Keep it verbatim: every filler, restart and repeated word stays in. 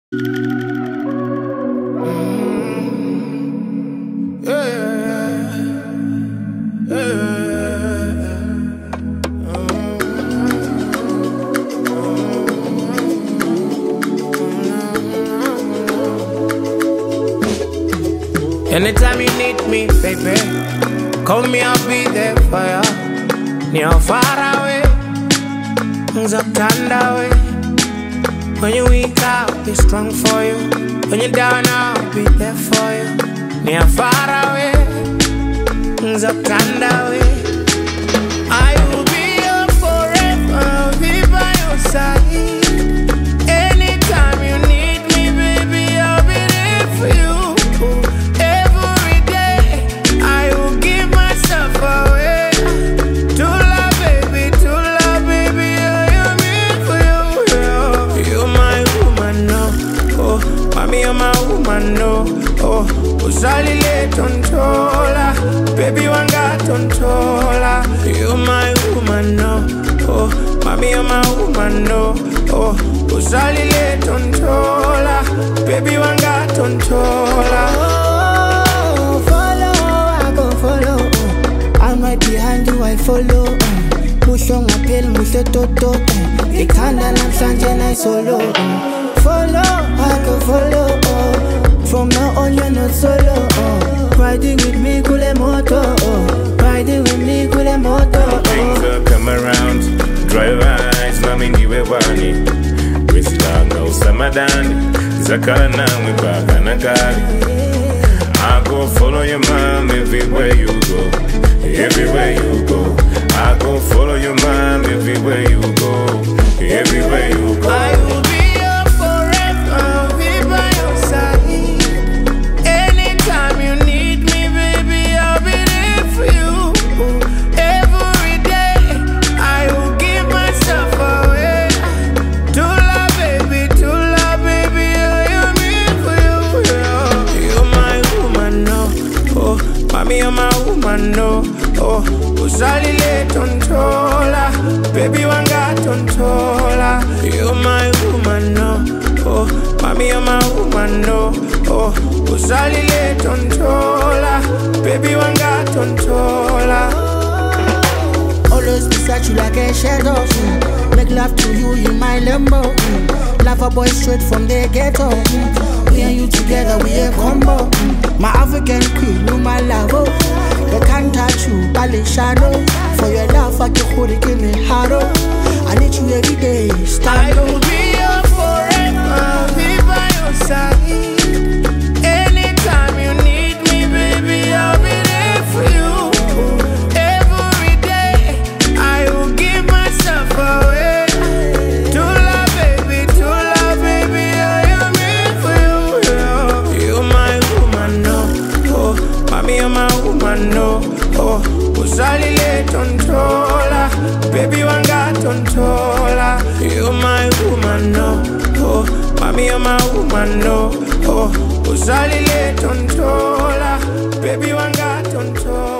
Anytime you need me, baby, call me, I'll be there for you. Near or far away, Zaptanda way. When you weak, I'll be strong for you. When you're down, I'll be there for you. Near or far away, Zaptanda way. I will be here forever, I'll be by your side. Anytime you need me, baby, I'll be there for you. No, oh, uzali le tontola, baby wanga tontola. You my woman, no, oh, mami you're my woman, no, oh, uzali le tontola, baby wanga tontola. Oh, follow, I go follow. I'm right behind you, I follow. Push on my pill, push the toto. The candle, I'm standing, I solo. Follow, I go follow. From now on you're not solo, oh. Riding with me, kule moto, oh. Riding with me, kule moto, oh. Things will come around, drive eyes, nami niwe wani. Wesi langa usamadani, zakala na mwibaka na kari. I go follow your mom everywhere you go, everywhere you go. I go follow your mom everywhere you go, everywhere you go. I will be here forever, I'll be by your side. Mami, you're my woman, no, oh, uzali le tontola, baby wanga tontola. You're my woman, no, oh, mami, you're my woman, no, oh, uzali le tontola, baby wanga tontola. Always beside you like a shadow, mm. Make love to you in my limbo, mm. Love a boy straight from the ghetto, mm. Me and you together, we a combo, mm. My African queen, you my love, oh. They can't touch you, bally shadow. For your love, I can hold it, give me harrow. I need you every day, stand I will be here forever, I'll be by your side. Anytime you need me, baby, I'll be there for you. Every day, I will give myself away. To love, baby, to love, baby, I am here for you. You're my woman, no, oh, mami, you're my woman, no, oh, uzali le tontola, baby wanga tontola. You're my woman, no, oh, mami, you're my woman, no, oh, uzali le tontola, baby wanga tontola.